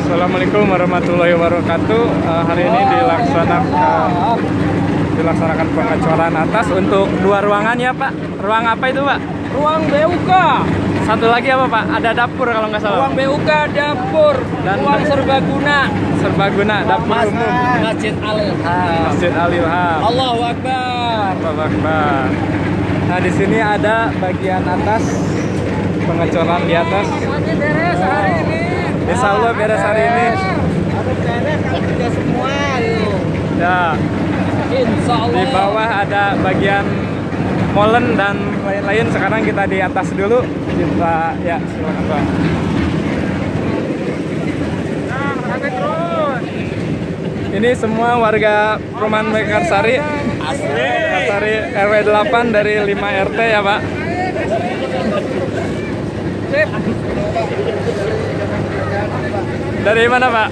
Assalamualaikum warahmatullahi wabarakatuh. Hari ini dilaksanakan pengecoran atas untuk 2 ruangan ya Pak. Ruang apa itu Pak? Ruang BUK. Satu lagi apa Pak? Ada dapur kalau nggak salah. Ruang BUK, dapur, dan ruang serbaguna. Serbaguna, dapur umum. Masjid Al-Ilham. Masjid Al-Ilham. Allahu Akbar. Allahu Akbar. Nah di sini ada bagian atas pengecoran di atas. Beres hari ini. Insya Allah beres hari ini. Beres semua. Ya. Insya Allah. Di bawah ada bagian molen dan lain-lain. Sekarang kita di atas dulu. Kita ya silakan Pak. Ini semua warga Perumahan Mekarsari. Asli. Mekarsari RW 8 dari 5 RT ya Pak. Sip. Dari mana Pak?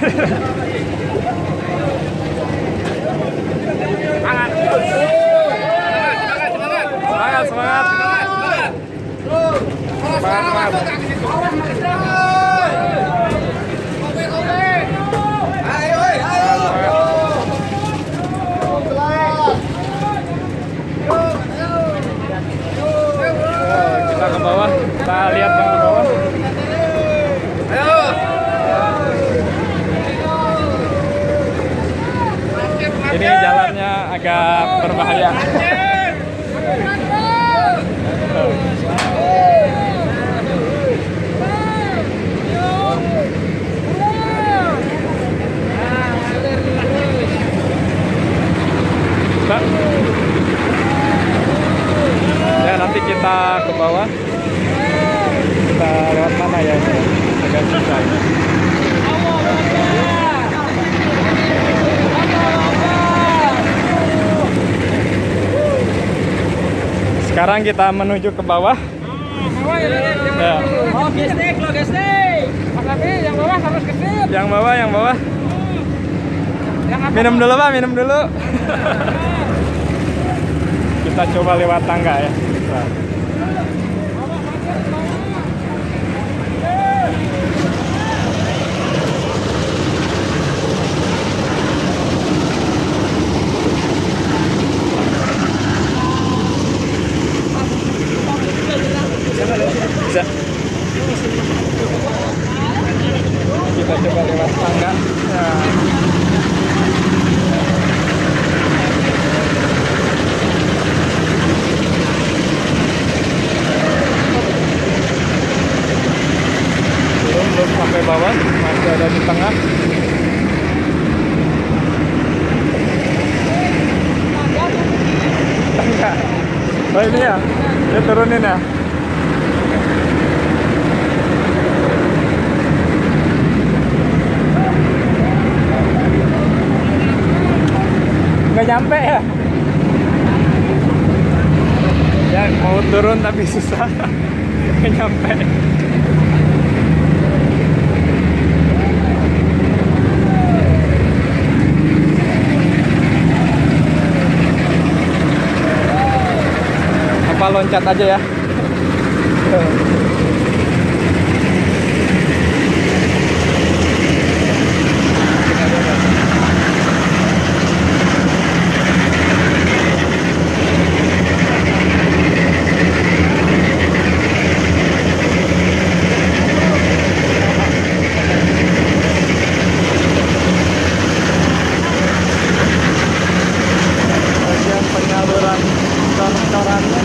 Semangat, semangat. Semangat. Kita ke bawah, kita lihat yang ke bawah. Ini jalannya agak berbahaya. Ya nanti kita ke bawah. Kita lewat mana ya ini? Agak susah ini. Sekarang kita menuju ke bawah. Ya. Oh, gestik, lo gestik. Mas Abi, yang bawah harus gestik. Yang bawah, yang bawah. Minum dulu Pak, minum dulu. Kita coba lewat tangga ya. Nah. Bisa. Kita coba lewat tangga. Nah. Belum sampai bawah, masih ada di tengah. Tangga. Oh ini ya, dia turunin ya. Nggak nyampe ya? Ya mau turun tapi susah. Nggak nyampe. Apa loncat aja ya? Bagian penyaluran cor-corannya.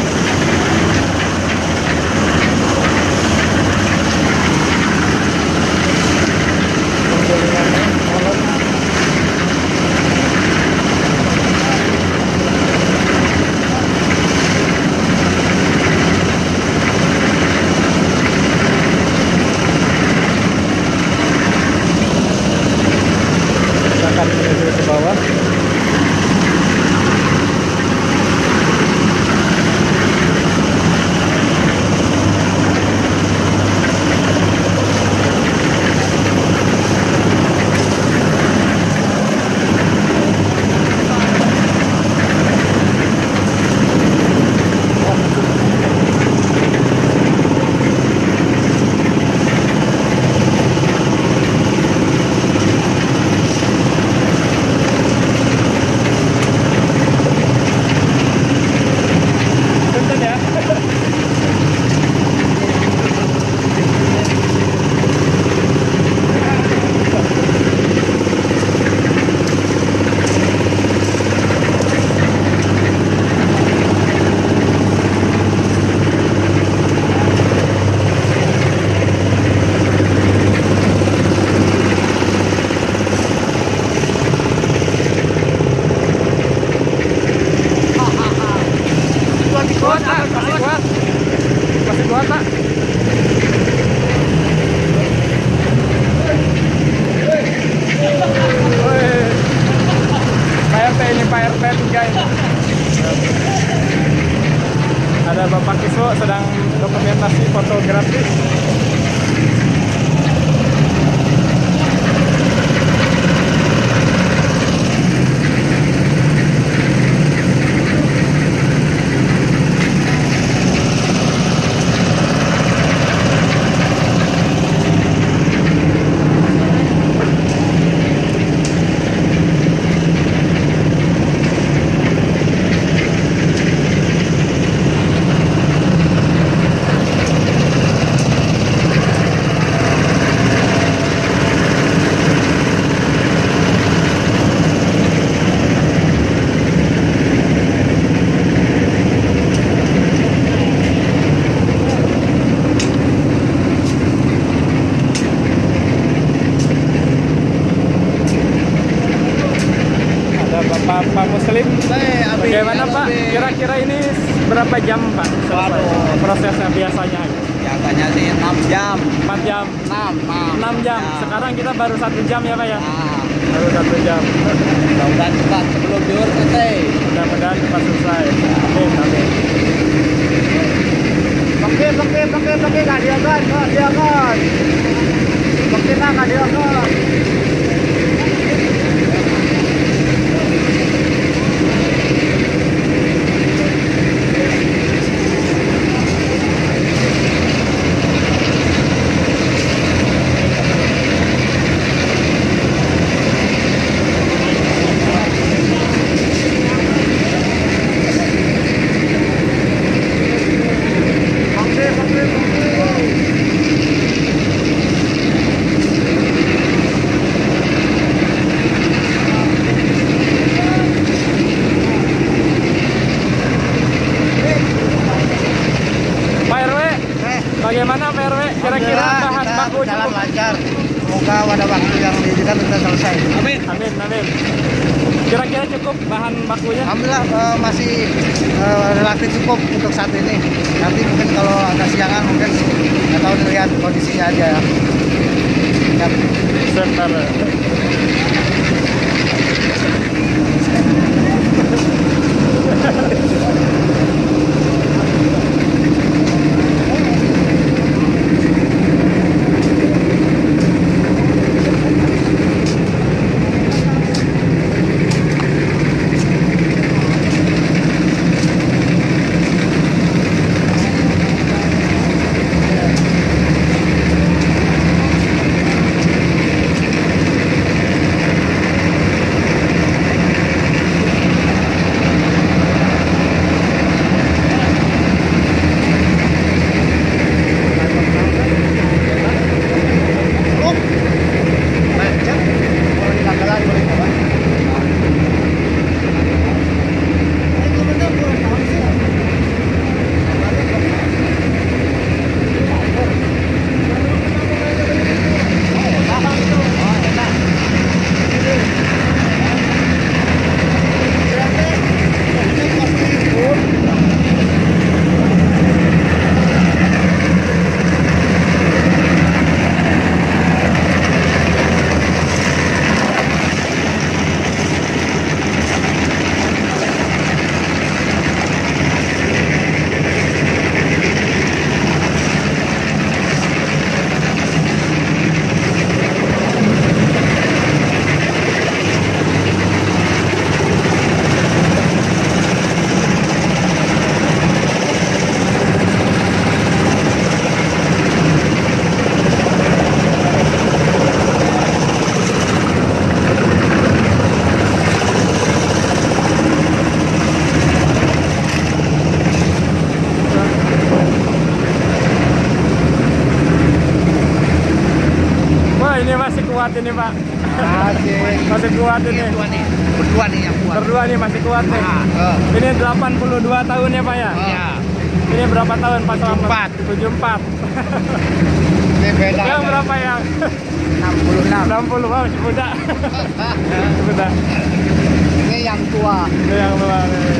Kita akan menuju ke bawah. Pak Muslim. Bagaimana Pak? Kira-kira ini berapa jam Pak? Prosesnya biasanya? Biasanya sih 6 jam. 4 jam. 6 jam. Sekarang kita baru 1 jam ya Pak ya? Nah, Baru 1 jam. mudah-mudahan cepat sebelum diur selesai. Mudah-mudahan cepat selesai. Amin, amin. Pakai, kadiakan. Pakai na, kadiakan. Bagaimana Pak RW? Kira-kira bahan baku jalan cukup? lancar. Semoga pada waktu yang diizinkan sudah selesai. Amin. Amin, amin. Kira-kira cukup bahan bakunya? Alhamdulillah masih relatif cukup untuk saat ini. Nanti mungkin kalau agak siangan mungkin nggak tahu dilihat kondisinya aja ya. Siap. Sebentar. Masih kuat ini Pak. Masih kuat ini. Berdua nih yang kuat. Berdua nih masih kuat nih. Ini 82 tahun ya Pak ya? Iya. Ini berapa tahun Pak Selamat? 74. 74. Ini beda. Yang berapa yang? 66. 60 Pak, masih muda. Muda. Ini yang tua. Ini yang tua.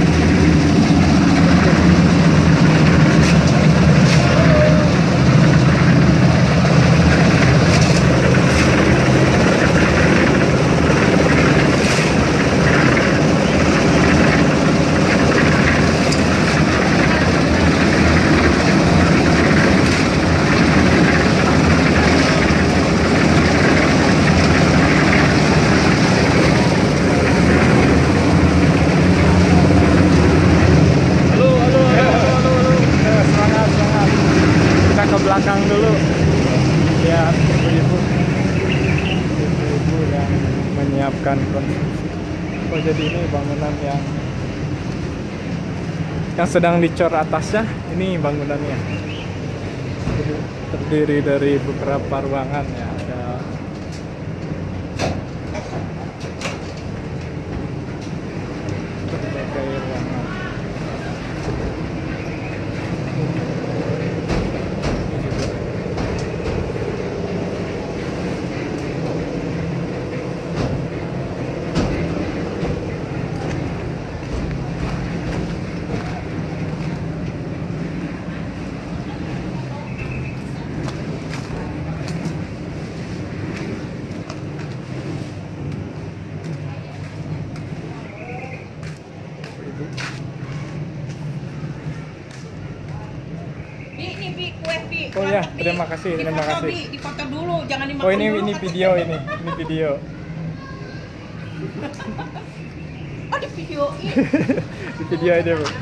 Belakang dulu lihat ibu-ibu yang menyiapkan konstruksi. Oh jadi ini bangunan yang sedang dicor atasnya, ini bangunannya. Jadi, terdiri dari beberapa ruangan ya, ada berbagai ruangan. Oh ya, terima kasih, terima Difoto, kasih. difoto dulu, jangan dimakan Oh ini dulu, ini kan. video ini video. Oh di videoin. Di video aja Bu.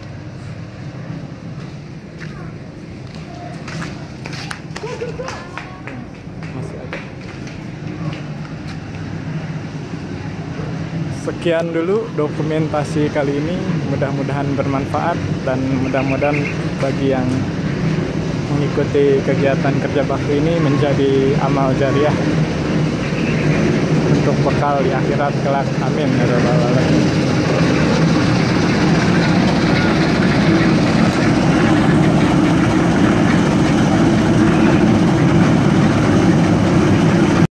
Masih ada. Sekian dulu dokumentasi kali ini, mudah-mudahan bermanfaat dan mudah-mudahan bagi yang mengikuti kegiatan kerja bakti ini menjadi amal jariah untuk bekal di akhirat kelak. Amin ya rabbal alamin.